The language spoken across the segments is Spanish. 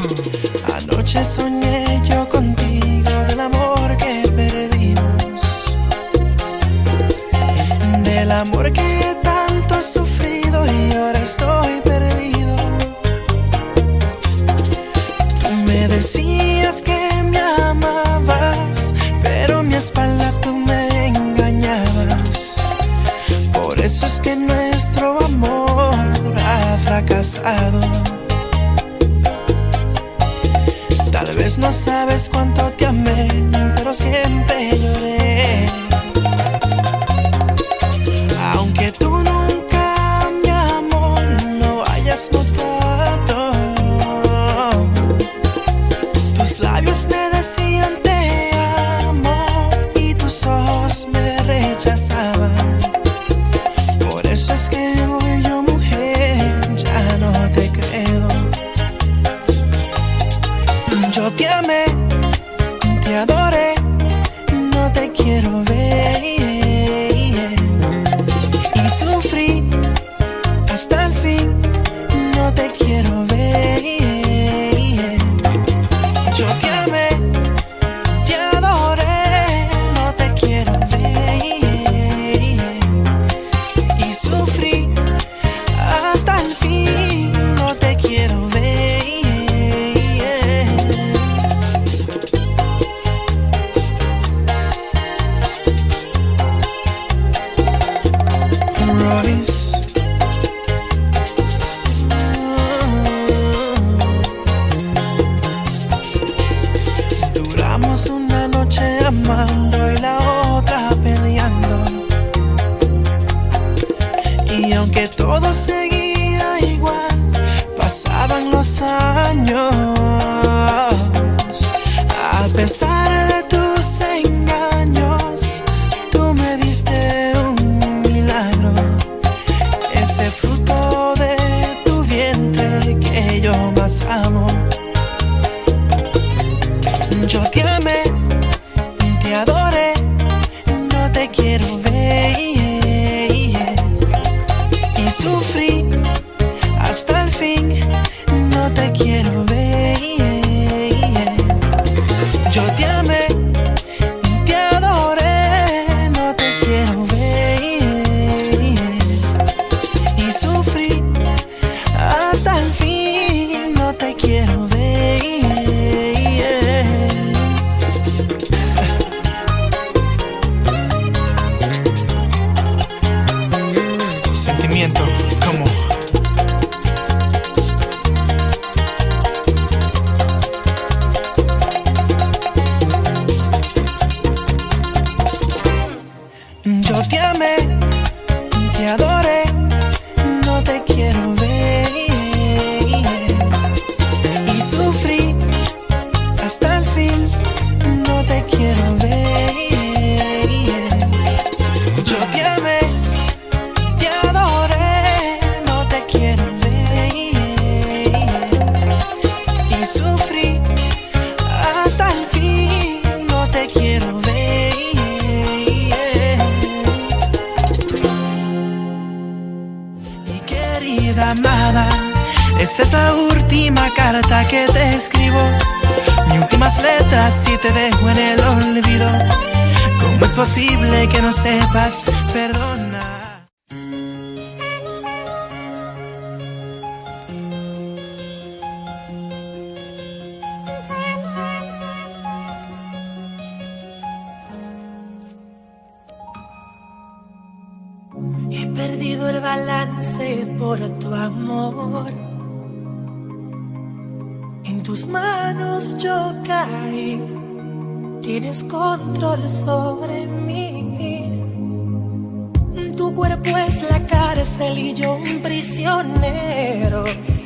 Anoche soñé yo contigo del amor que perdimos, del amor que tanto he sufrido y ahora estoy perdido. Tú me decías que me amabas, pero en mi espalda tú me engañabas. Por eso es que nuestro amor ha fracasado. Tal vez no sabes cuánto te amé, pero siempre lloré. Aunque tú nunca, mi amor, lo hayas notado, tus labios me decían te amo y tus ojos me rechazaban. Por eso es que hoy yo, mujer, ya no te creo. Yo te amé, te adoré, no te quiero ver. Y sufrí hasta el fin, no te quiero ver. Yo te amé, te adoré, no te quiero ver. Y sufrí hasta el fin, no te quiero ver. Duramos una noche amando y la otra peleando, y aunque todo seguía igual, pasaban los años. A pesar de tus engaños, tú me diste un milagro, ese fruto de tu vientre que yo más amo. Yo te amé, te adoré, no te quiero ver. Y sufrí hasta el fin, no te quiero ver. Yo te amé, te adoré, no te quiero ver. Y sufrí hasta el fin, no te quiero ver. Sentimiento, como yo te amé, te adoré, no te quiero ver. Y sufrí hasta el fin, no te quiero ver. Yo te amé, te adoré, no te quiero ver. Y sufrí hasta el fin, no te quiero ver. Mi querida amada, esta es la última carta que te escribo, mis últimas letras y te dejo en el olvido. ¿Cómo es posible que no sepas perdonar? He perdido el balance por tu amor. En tus manos yo caí. Tienes control sobre mí. Tu cuerpo es la cárcel y yo un prisionero.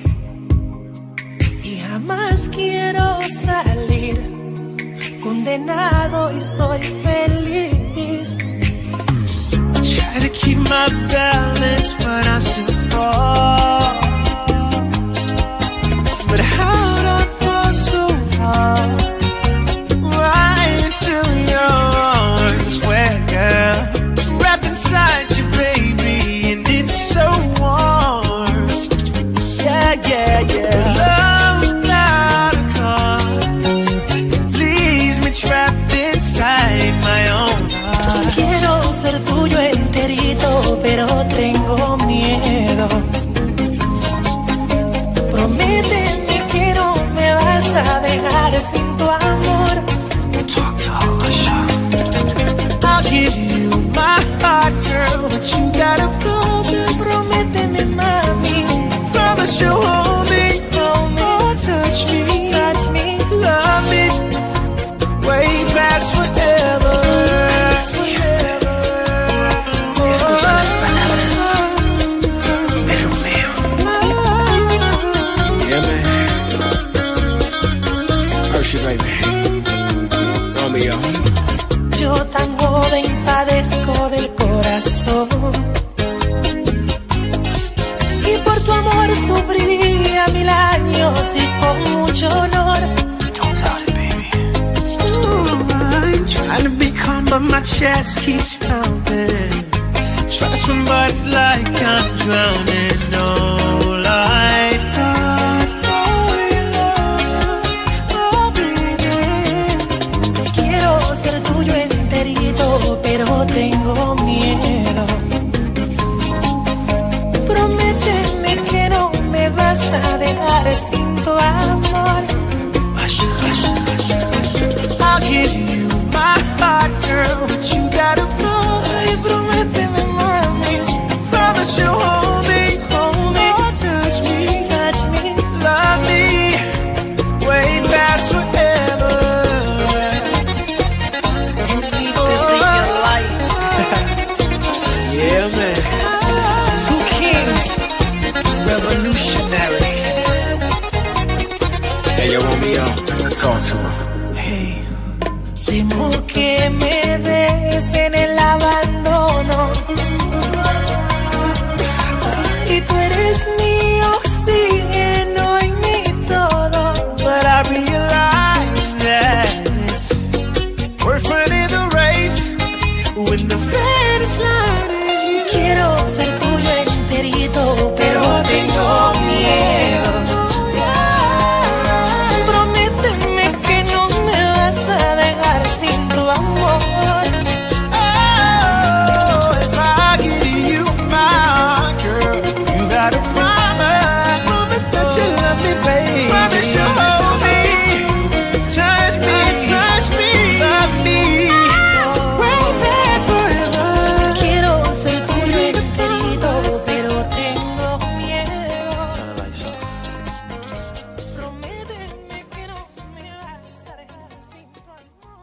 Y jamás quiero salir. Condenado y soy feliz. Try to keep my balance, but I still fall. But how'd I fall so hard? Right into your arms, where, girl, wrapped inside you, baby, and it's so warm. Yeah, yeah, yeah. Love without sin tu amor. I'll give you my heart, girl, but you gotta promise. Prométeme, mami. Promise you'll hold me, oh, touch me, love me, way past forever. Escucha las palabras de Romeo. Yeah, man. Hershey, baby. Romeo. Yo tan joven padezco del corazón, y por tu amor sufriría 1000 años y con mucho honor. Don't doubt it, baby. Ooh, I'm trying to be calm, but my chest keeps pounding. Try to swim, but it's like I'm drowning. No lifeguard for your love, oh baby. Quiero ser tuyo enterito, pero tengo miedo. Prométeme que no me vas a dejar sin tu amor. I'll give you my heart, girl, but you gotta Ay, promise. prométeme, mami. Promise you'll hold me, oh, touch me, love me, way past forever. You need this in your life. Yeah, man. Two kings, revolutionary. Hey, yo, Romeo, talk to him. Hey, temo que me des en el abandono. Y tú eres mi oxígeno y mi todo. But I realize that we're running the race when the finish line is you. Quiero ser tuyo enterito, pero tengo miedo. Prométeme que no me vas a dejar sin tu amor. Oh, if I give you my heart, girl, you gotta promise that you love me, baby. Promise you'll hold me, touch me, love me, way past forever. Quiero ser tuyo enterito, pero tengo miedo. Prométeme que no me vas a dejar sin tu amor.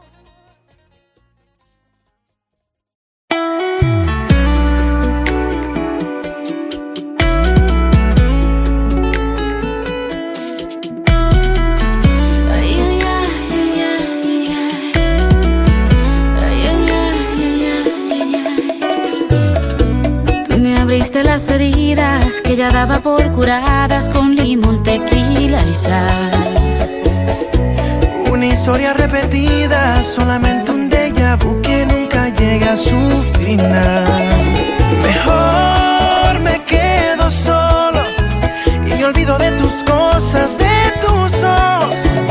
Tú me abriste las heridas que ya daba por curadas con limón, tequila y sal. Una historia repetida, solamente un déjà vu que nunca llega a su final. Mejor me quedo solo y me olvido de tus cosas, de tus ojos.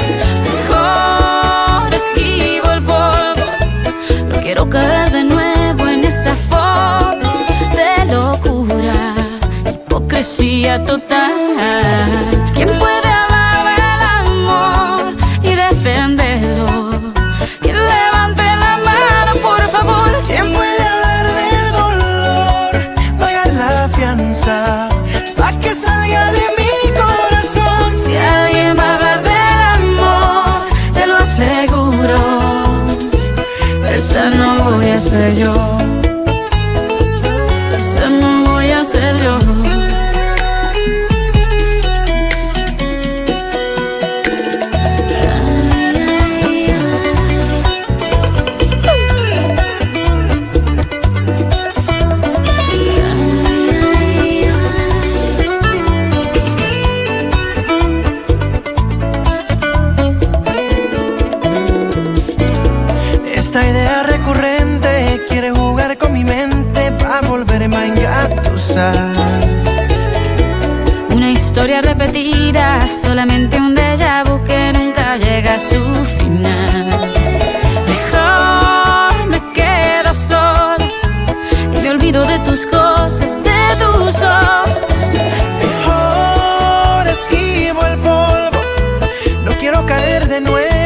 Mejor esquivo el polvo, no quiero caer de nuevo en esa foto de locura, hipocresía total. ¿Quién puede hablar del amor y defenderlo? ¿Quién levante la mano, por favor? ¿Quién puede hablar del dolor? Pagar la fianza pa' que salga de mi corazón. Si alguien va a hablar del amor, te lo aseguro, esa no voy a ser yo. Esa no voy a ser yo. Esta idea recurrente quiere jugar con mi mente pa' volverme a engatusar. Una historia repetida, solamente un déjà vu que nunca llega a su final. Mejor me quedo solo y me olvido de tus cosas, de tus ojos. Mejor esquivo el polvo, no quiero caer de nuevo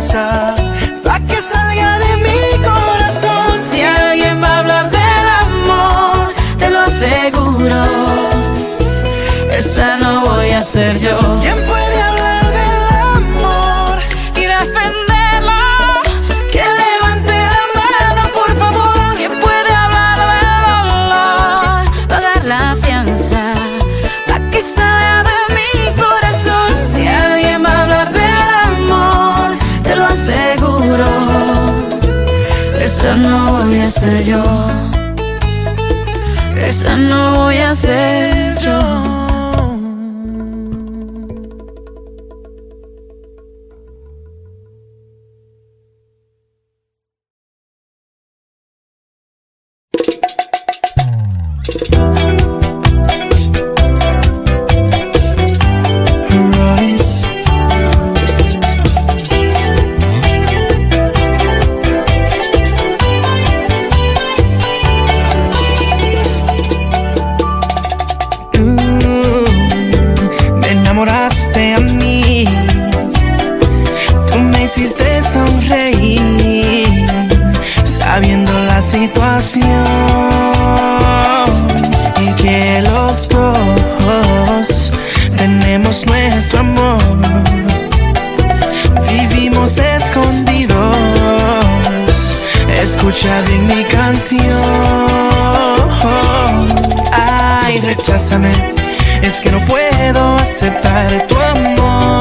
fianza pa' que salga de mi corazón. Si alguien va a hablar del amor, te lo aseguro, esa no voy a ser yo. ¿Quién puede hablar del amor Y defenderlo, que levante la mano, por favor? ¿quién puede hablar del dolor? Pagar la fianza pa' que salga de mi corazón. Si alguien va a hablar del amor, te lo aseguro, esa no voy a ser yo. Esa no voy a ser yo. Royce. Me enamoraste a mí, tú me hiciste sonreír, sabiendo la situación y que los dos tenemos nuestro amor. Vivimos escondidos, escucha bien mi canción. Ay, recházame, es que no puedo aceptar tu amor.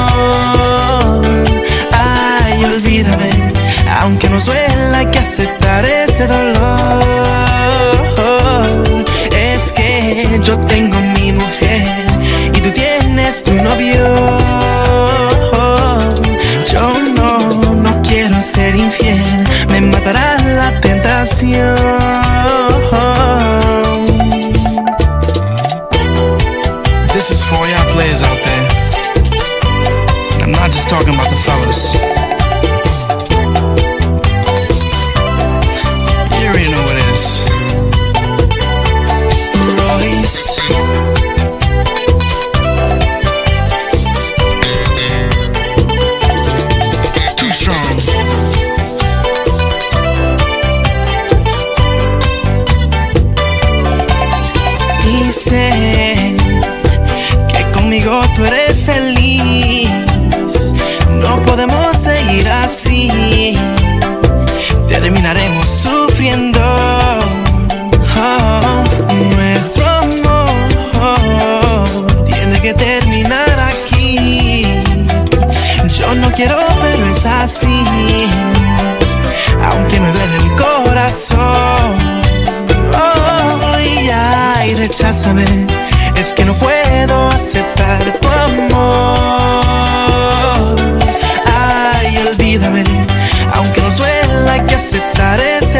Ay, olvídame, aunque nos duela hay que aceptar ese dolor. Es que yo tengo mi mujer y tú tienes tu novio. Yo no quiero ser infiel, me matará la tentación. This is for y'all players out there, and I'm not just talking about the fellas. You already know what it is. Royce. Too strong. Y sé que conmigo tú eres feliz. No podemos seguir así, terminaremos sufriendo. Oh, nuestro amor tiene que terminar aquí. Yo no quiero, pero es así, aunque me duele el corazón. Oh, y recházame, es que no puedo aceptar tu amor. Ay, olvídame, aunque nos duela hay que aceptar ese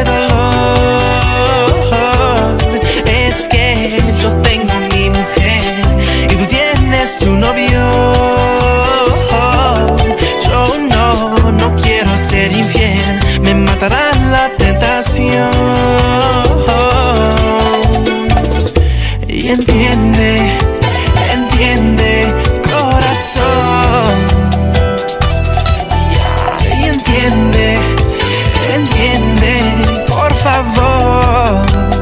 dolor. Es que yo tengo mi mujer y tú tienes tu novio. Yo no quiero ser infiel, me matará la tentación. Y entiende, corazón. Y entiende, por favor.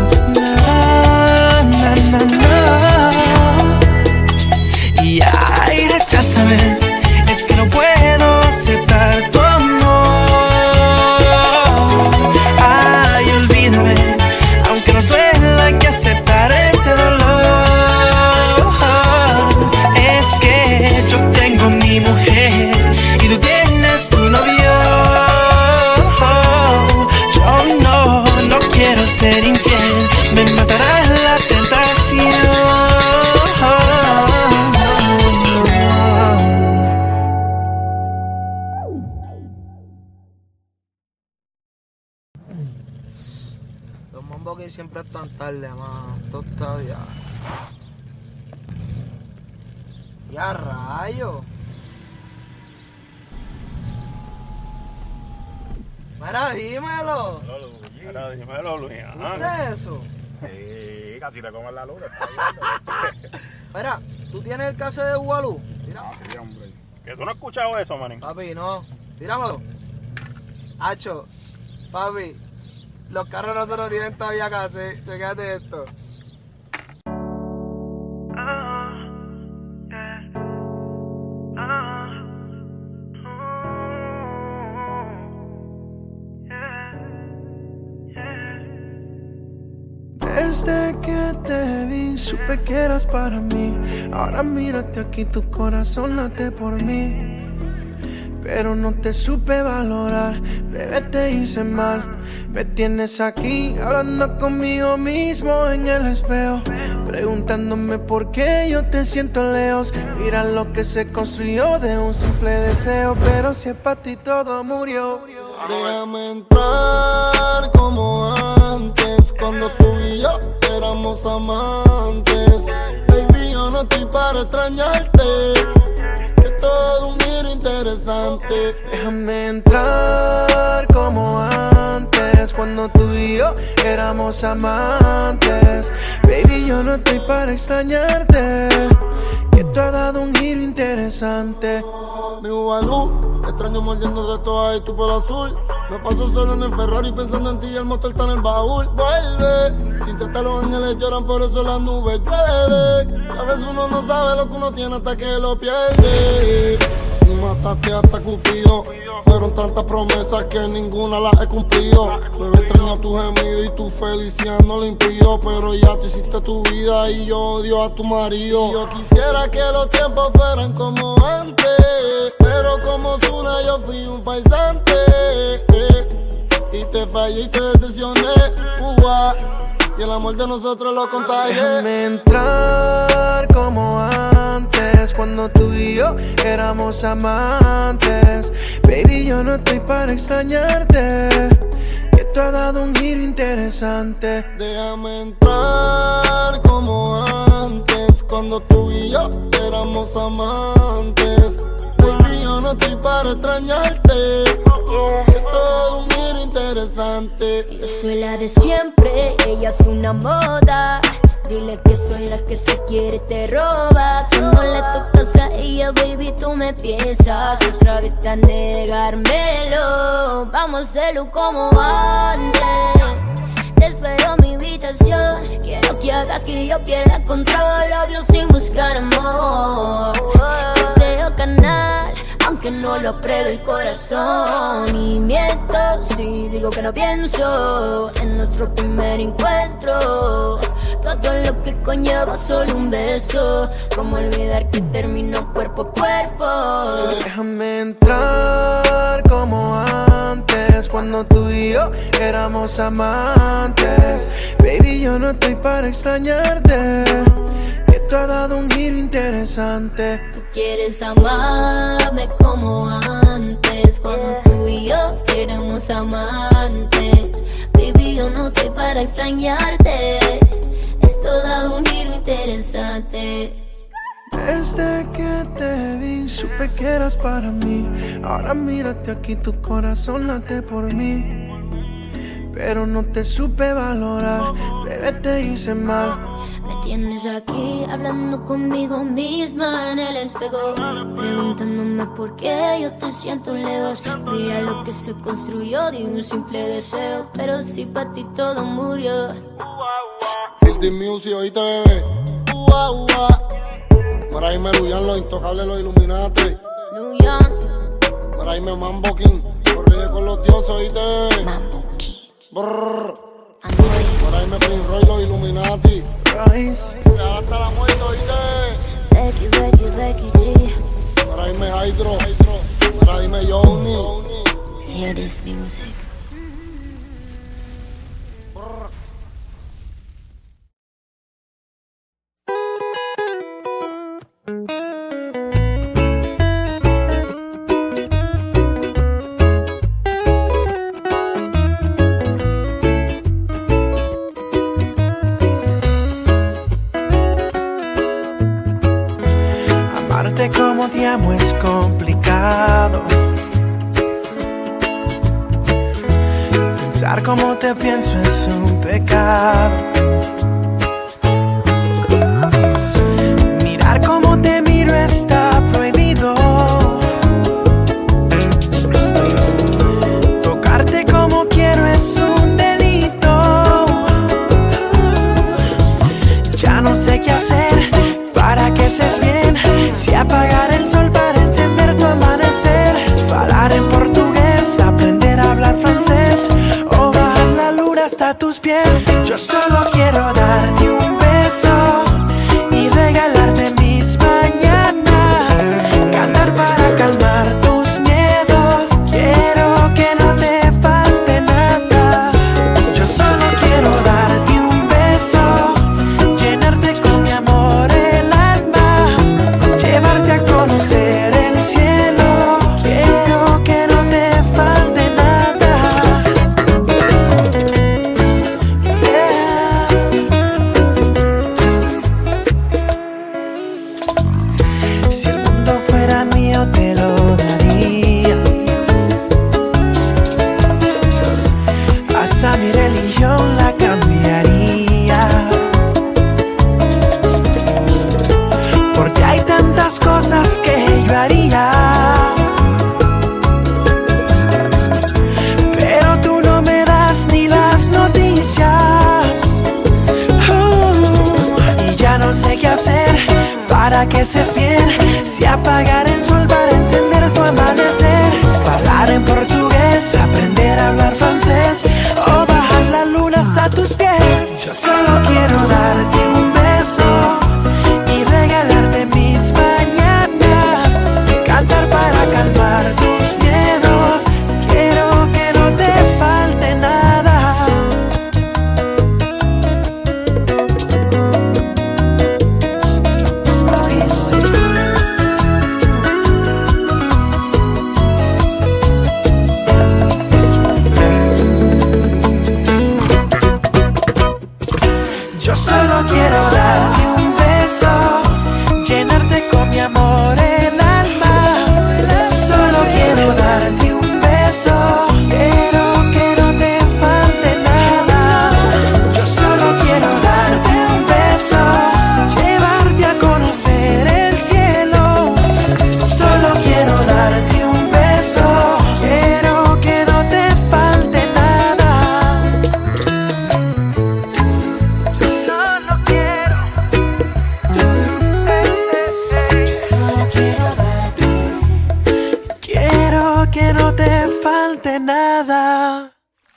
No. Y ay, recházame, es que no puedo aceptar tu amor. Ay, olvídame, aunque nos duela hay que aceptar ese dolor. Es que yo tengo mi mujer y tú tienes tu novio. Yo no quiero ser infiel, me matará la tentación. Los Mambo Kings siempre están tarde, mano. Esto está ya. Ya rayo. Mira, dímelo. Ahora dímelo, Luis. ¿Viste eso? Sí, casi te comes la luz. Mira, ¿tú tienes el caso de Ubalú? Mira. Sí, hombre. ¿Que tú no has escuchado eso, manín? Papi, no. Tirámoslo. Hacho, papi, los carros nosotros tienen todavía casi. Fíjate esto. Desde que te vi, supe que eras para mí. Ahora mírate aquí, tu corazón late por mí. Pero no te supe valorar, bebé, te hice mal. Me tienes aquí, hablando conmigo mismo en el espejo, preguntándome por qué yo te siento lejos. Mira lo que se construyó de un simple deseo, pero si es para ti todo murió. Déjame entrar como antes, cuando tú y yo éramos amantes. Baby, yo no estoy para extrañarte, que es todo un giro interesante. Déjame entrar como antes, cuando tú y yo éramos amantes. Baby, yo no estoy para extrañarte, que tú has dado un giro interesante. Mi Ubalú, extraño mordiendo de todas y tu pelo azul. Me paso solo en el Ferrari pensando en ti y el motor está en el baúl. Vuelve, sin tratar los ángeles lloran, por eso las nubes llueve. A veces uno no sabe lo que uno tiene hasta que lo pierde. Tú mataste hasta Cupido, fueron tantas promesas que ninguna las he cumplido. Bebé, extraño tu gemido y tu felicidad no lo impidió, pero ya tú hiciste tu vida y yo odio a tu marido. Y yo quisiera que los tiempos fueran como antes, pero como Zuna yo fui un faisante, y te fallé y te decepcioné, y el amor de nosotros lo contagié. Déjame entrar como antes, cuando tú y yo éramos amantes. Baby, yo no estoy para extrañarte, que tú has dado un giro interesante. Déjame entrar como antes, cuando tú y yo éramos amantes. Baby, yo no estoy para extrañarte, es todo un giro interesante. Yo soy la de siempre, ella es una moda. Dile que soy la que se quiere y te roba. Cuando le tocas a ella, baby, tú me piensas otra vez a negármelo. Vamos a hacerlo como antes. Te espero en mi habitación. Quiero que hagas que yo pierda control. Obvio sin buscar amor. Deseo canal, aunque no lo apruebe el corazón. Y miento si digo que no pienso en nuestro primer encuentro. Todo lo que conlleva solo un beso. Como olvidar que terminó cuerpo a cuerpo. Déjame entrar como antes, cuando tú y yo éramos amantes. Baby, yo no estoy para extrañarte, que tú has dado un giro interesante. Tú quieres amarme como antes, cuando tú y yo éramos amantes. Baby, yo no estoy para extrañarte, esto da un giro interesante. Desde que te vi, supe que eras para mí. Ahora mírate aquí, tu corazón late por mí. Pero no te supe valorar, bebé, te hice mal. Me tienes aquí hablando conmigo misma en el espejo, preguntándome por qué yo te siento lejos. Mira lo que se construyó de un simple deseo, pero si para ti todo murió. Guilty Music, oíste, bebé. Para irme Luyan, los intocables, los Illuminati. Luyan, Para irme Mambo King, corrige con los dioses, oíste, bebé. Mambo King. Brrr. Android. Para irme Prince Roy, los Illuminati. Royce. Hasta la muerte, oíste. Becky G. Para irme Hydro. Para irme Johnny. Hear this music. Amarte como te amo es complicado. Pensar como te pienso es un pecado. Mirar como te miro está prohibido. tus bien. Si apagar el sol para encender tu amanecer, hablar en portugués, aprender a hablar francés, o bajar la luna hasta tus pies. Yo solo quiero darte un beso y regalarte mis mañanas, cantar para calmar tus miedos. Quiero que no te falte nada. Yo solo quiero darte un beso, llenarte con mi amor el alma, llevarte a conocer el cielo. Quiero que no te falte nada. Si el mundo fuera mío te lo daría, hasta mi religión la cambiaría, porque hay tantas cosas que yo haría, pero tú no me das ni las noticias. Y ya no sé qué hacer para que estés bien. Si apagar el sol para encender tu amanecer, hablar en portugués, aprender a hablar francés, o bajar la luna hasta tus pies. Yo solo quiero darte un beso y regalarte mis mañanas, cantar para calmar tus miedos. Quiero que no te falte nada. Yo solo quiero darte un beso, llenarte con mi amor el alma. Solo quiero darte un beso, quiero que no te falte nada. Yo solo quiero darte un beso, llevarte a conocer el cielo. Solo quiero darte un beso, quiero que no te falte nada. Solo quiero darte, quiero que no te falte nada.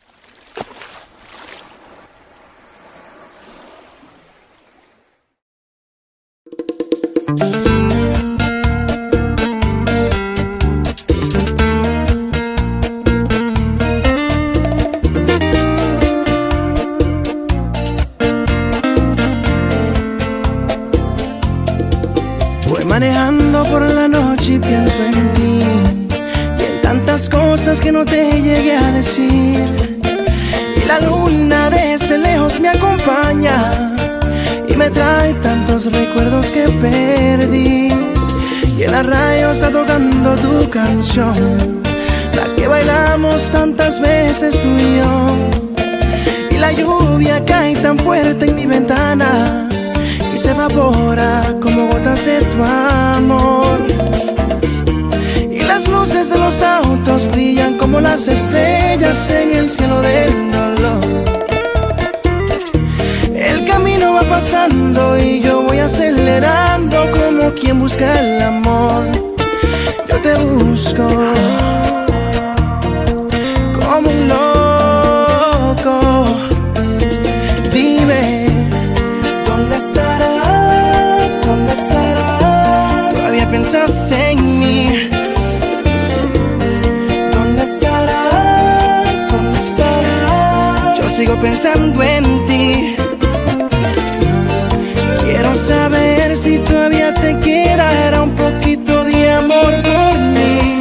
Voy manejando por la noche y pienso en ti, y en tantas cosas que no te llegué a decir. Y la luna desde lejos me acompaña y me trae tantos recuerdos que perdí. Y en la radio está tocando tu canción, la que bailamos tantas veces tú y yo. Y la lluvia cae tan fuerte en mi ventana y se evapora como gotas de tu amor. Y las luces de los autos brillan como las estrellas en el cielo del dolor. El camino va pasando y yo voy acelerando como quien busca el amor. Yo te busco como un loco. Dime, ¿dónde estarás? ¿Dónde estarás? Todavía piensas en mí. ¿Dónde estarás? ¿Dónde estarás? Yo sigo pensando en ti. Quiero saber si todavía te quedará un poquito de amor por mí.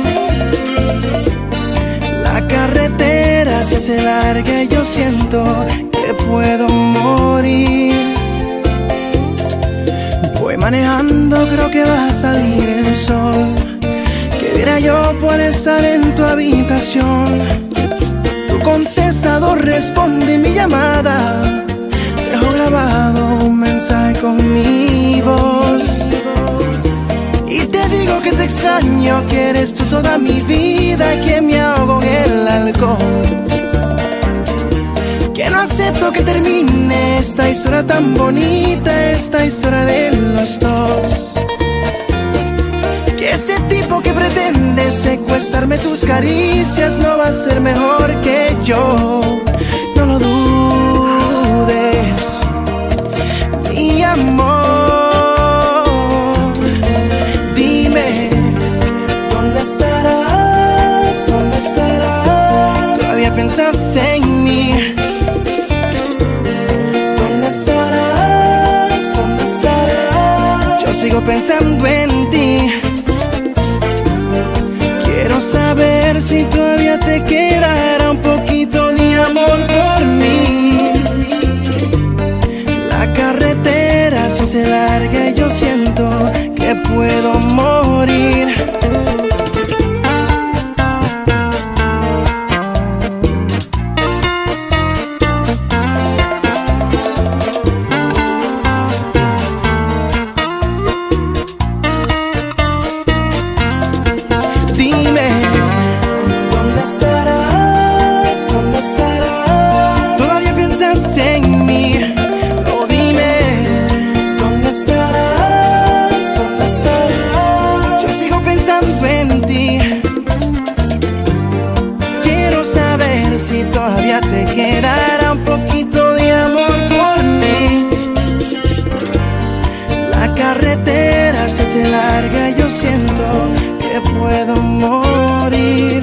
La carretera se hace larga y yo siento que puedo morir. Voy manejando, creo que va a salir el sol. ¿Qué diré yo por estar en tu habitación? Tu contestador responde mi llamada. Dejo grabado un mensaje con mi voz y te digo que te extraño, que eres tú toda mi vida, que me ahogo en el alcohol, que no acepto que termine esta historia tan bonita, esta historia de los dos. besarme tus caricias no va a ser mejor que yo. No lo dudes, mi amor. Dime, ¿dónde estarás? ¿Dónde estarás? ¿Todavía piensas en mí? ¿Dónde estarás? ¿Dónde estarás? Yo sigo pensando en ti. Quiero saber si todavía te quedará un poquito de amor por mí. La carretera se hace larga y yo siento que puedo morir. Si todavía te quedará un poquito de amor por mí. La carretera se hace larga y yo siento que puedo morir.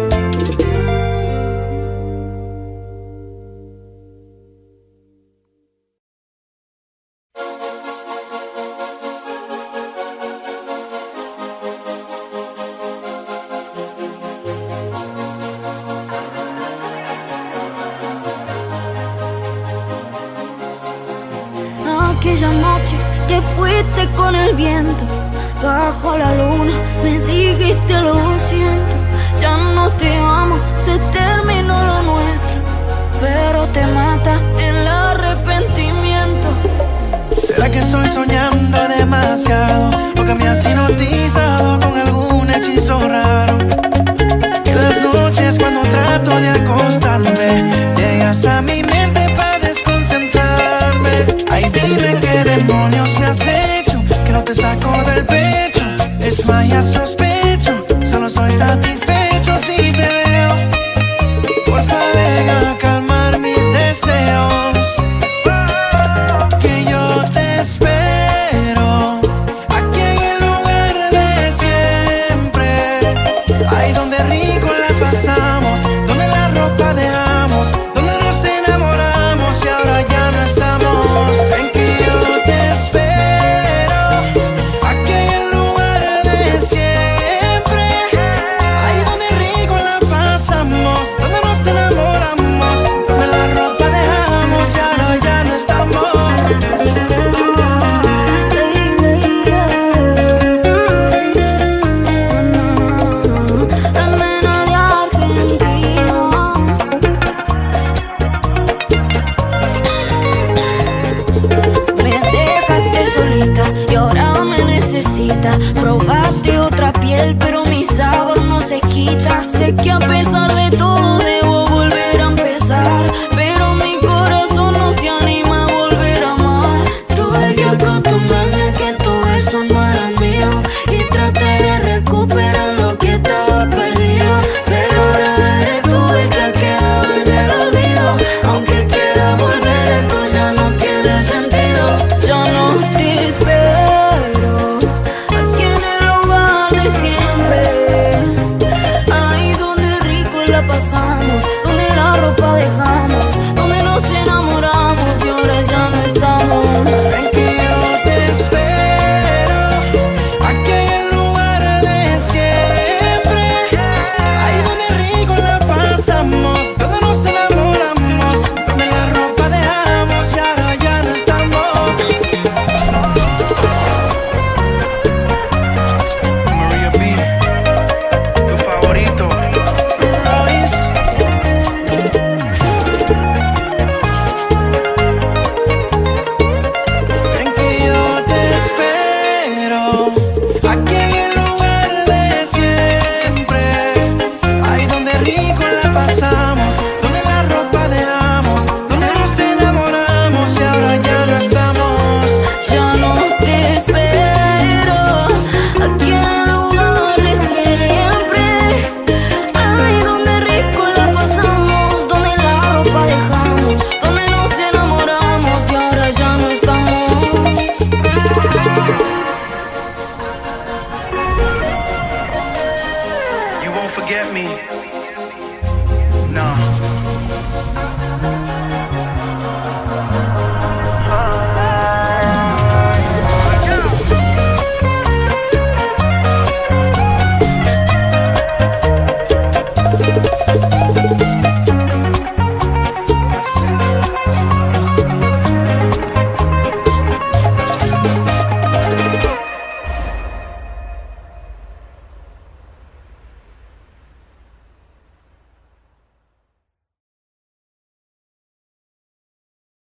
Aquella noche que fuiste con el viento, bajo la luna me dijiste lo siento. Ya no te amo, se terminó lo nuestro, pero te mata el arrepentimiento. ¿Será que estoy soñando demasiado? ¿O que me has hipnotizado con algún hechizo raro? Que las noches cuando trato de acostarme llegas a mi mente para desconcentrarme. Ay, dime qué demonios me has hecho, que no te saco del pecho. Es magia, sospecho, solo estoy satisfecho si te veo. Porfa, ven a calmar mis deseos, que yo te espero aquí en el lugar de siempre. Ahí donde rico la pasamos, donde la ropa dejamos, donde nos enamoramos y ahora ya no estamos. Ven que yo te espero aquí en el lugar de siempre. Ahí donde rico la pasamos, donde nos enamoramos, donde la ropa dejamos y ahora ya no estamos. La nena de Argentina. Me dejaste solita y ahora me necesitas. Probaste otra piel, pero mi sabor no se quita. Sé que a pesar de todo